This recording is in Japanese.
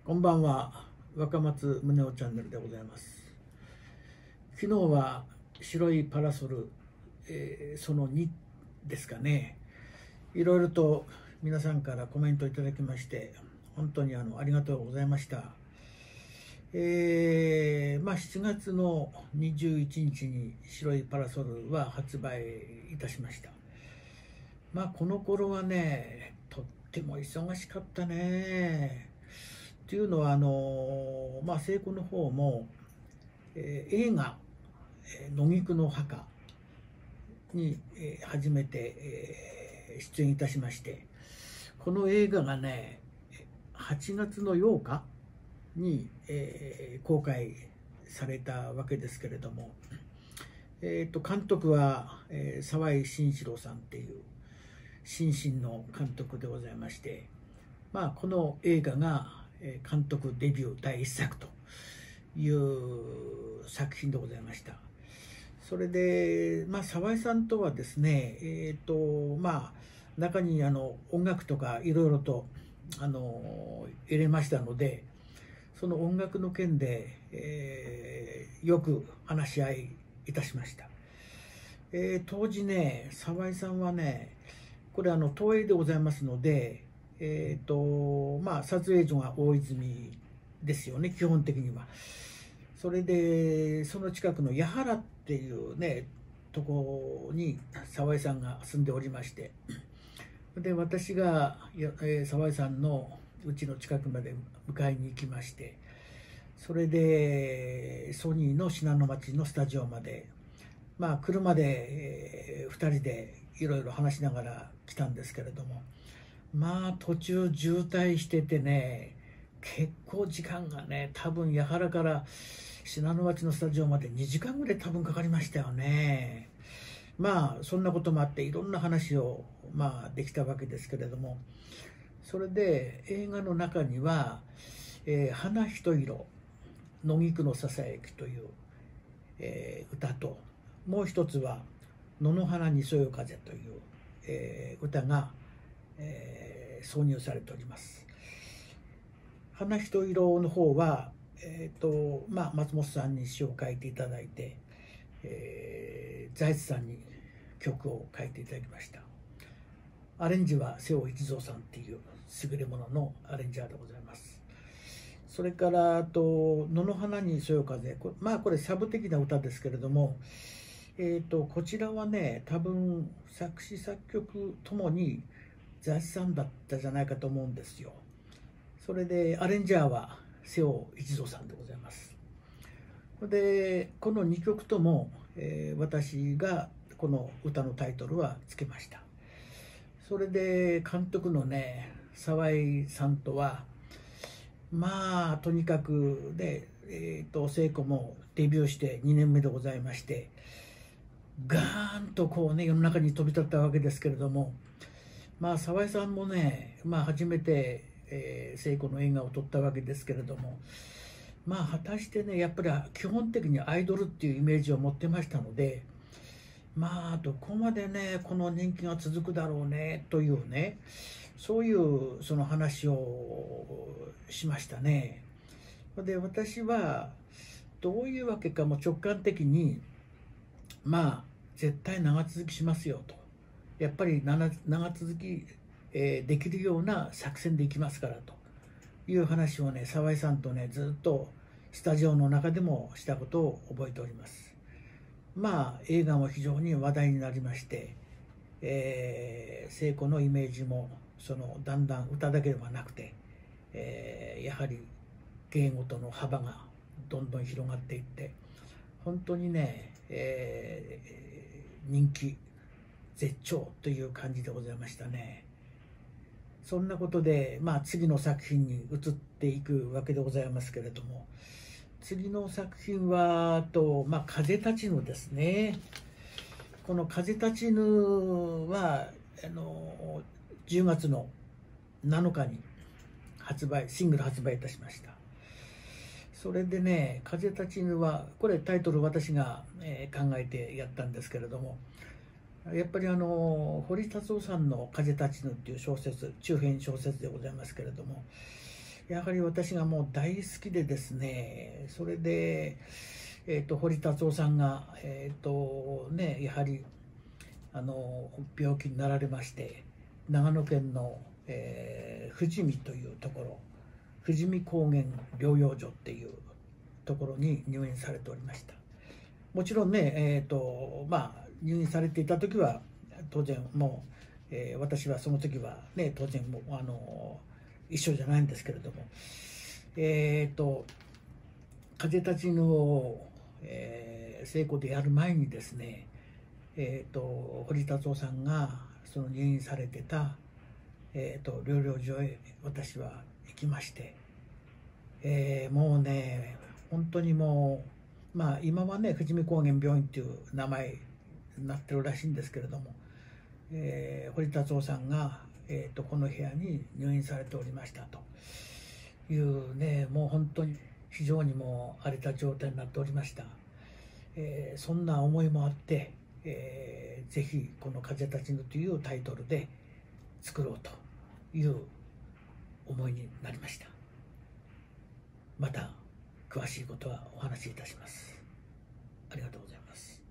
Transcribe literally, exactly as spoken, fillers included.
こんばんは。若松宗男チャンネルでございます。昨日は白いパラソル、えーそのにですかね。いろいろと皆さんからコメントいただきまして、本当にあのありがとうございました。えーまあ、しちがつのにじゅういちにちに白いパラソルは発売いたしました。まあ、この頃はね、とっても忙しかったね。っていうのは、あの、まあ、聖子の方も、えー映画、えー野菊の墓に、えー初めて、えー出演いたしまして、この映画がね、はちがつのようかに、えー公開されたわけですけれども、えーと、監督は、えー沢井慎一郎さんっていう新進の監督でございまして、まあ、この映画がえー監督デビュー第一作という作品でございました。それで、まあ、沢井さんとはですね、えーとまあ、中にあの音楽とかいろいろとあの入れましたので、その音楽の件で、えーよく話し合いいたしました。えー当時ね、沢井さんはね、これあの東映でございますので、えーとまあ、撮影所が大泉ですよね、基本的には。それで、その近くの八原っていうね、とこに沢井さんが住んでおりまして、で、私がやえー沢井さんの家の近くまで迎えに行きまして、それでソニーの信濃町のスタジオまで、まあ、車で、えー、ふたりでいろいろ話しながら来たんですけれども、まあ途中渋滞しててね、結構時間がね、多分八原から信濃町のスタジオまでにじかんぐらい多分かかりましたよね。まあそんなこともあっていろんな話をまあできたわけですけれども、それで映画の中には「えー花ひと色野菊のささやき」という、えー歌と、もう一つは「野の花にそよ風」という、えー歌が、えー挿入されております。花ひと色の方は、えーとまあ、松本さんに詩を書いていただいて、えー財津さんに曲を書いていただきました。アレンジは瀬尾一蔵さんっていう優れもののアレンジャーでございます。それからあと「野の花にそよ風」、これまあこれサブ的な歌ですけれども、えーとこちらはね、多分作詞作曲ともに財津さんだったじゃないかと思うんですよ。それでアレンジャーは瀬尾一蔵さんでございます。でこのにきょくとも、えー私がこの歌のタイトルはつけました。それで監督のね、沢井さんとはまあとにかくで、えー、と聖子もデビューしてにねんめでございまして、ガーンとこうね世の中に飛び立ったわけですけれども、まあ沢井さんもね、まあ、初めて、えー、聖子の映画を撮ったわけですけれども、まあ果たしてね、やっぱり基本的にアイドルっていうイメージを持ってましたので、まあどこまでねこの人気が続くだろうねというね、そういうその話をしましたね。で私はどういうわけかも直感的に、まあ絶対長続きしますよと、やっぱり長続き、えーできるような作戦でいきますからという話をね、沢井さんとねずっとスタジオの中でもしたことを覚えております。まあ映画も非常に話題になりまして、えー、聖子のイメージもそのだんだん歌だけではなくて、えーやはり芸事の幅がどんどん広がっていって、本当にね、えー人気絶頂という感じでございましたね。そんなことで、まあ、次の作品に移っていくわけでございますけれども、次の作品はと、まあ、風立ちぬですね。この風立ちぬはあのじゅうがつのなのかに発売シングル発売いたしました。それでね、風立ちぬはこれタイトル私が、えー考えてやったんですけれども、やっぱりあの堀達夫さんの「風立ちぬ」っていう小説、中編小説でございますけれども、 やはり私がもう大好きでですね、それで、えー、と堀達夫さんが、えーとね、やはりあの病気になられまして、長野県の、えー、富士見というところ、富士見高原療養所っていうところに入院されておりました。もちろんね、えーとまあ、入院されていた時は当然もう、えー、私はその時はね、当然もうあの一緒じゃないんですけれども、えーと風立ちぬを、えー、聖子でやる前にですね、えーと堀達夫さんがその入院されてた、えーと療養所へ私は行きまして、えー、もうね本当にもう、まあ、今はね富士見高原病院っていう名前になってるらしいんですけれども、えー、堀達夫さんが、えーとこの部屋に入院されておりましたというね、もう本当に非常にもう荒れた状態になっておりました。えー、そんな思いもあって、えー、ぜひこの「風立ちぬ」というタイトルで作ろうという思いになりました。また詳しいことはお話しいたします。ありがとうございます。